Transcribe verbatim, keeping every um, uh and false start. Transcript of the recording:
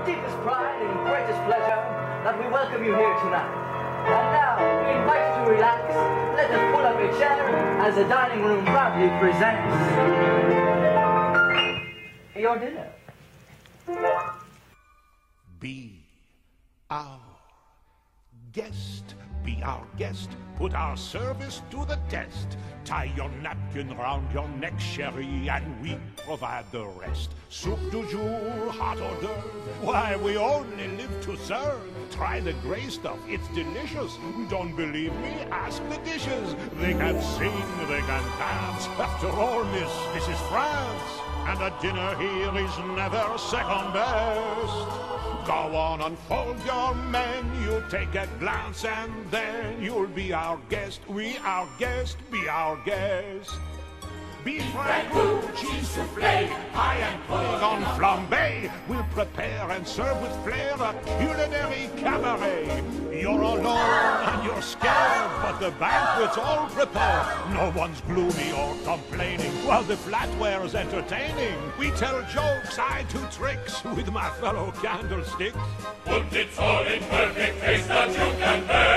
deepest pride and greatest pleasure that we welcome you here tonight. And now, we invite you to relax. Let us pull up a chair as the dining room proudly presents your dinner. Be our guest. Be our guest. Put our service to the test. Tie your napkin round your neck, sherry, and we provide the rest. Soup du jour, hot hors d'oeuvre. Why, we only live to serve. Try the gray stuff, it's delicious. Don't believe me? Ask the dishes. They can sing, they can dance. After all, miss, this is France. And the dinner here is never second best. Go on, unfold your menu, take a glance, and then you'll be our guest. We our guest, be our guest. Beef ragout, cheese soufflé, pie and pudding on flambé. We'll prepare and serve with flair a culinary cabaret. You're alone and you're scared, but the banquet's all prepared. No one's gloomy or complaining, while the flatware's entertaining. We tell jokes, I do tricks with my fellow candlesticks. Put it all in perfect taste that you can bear.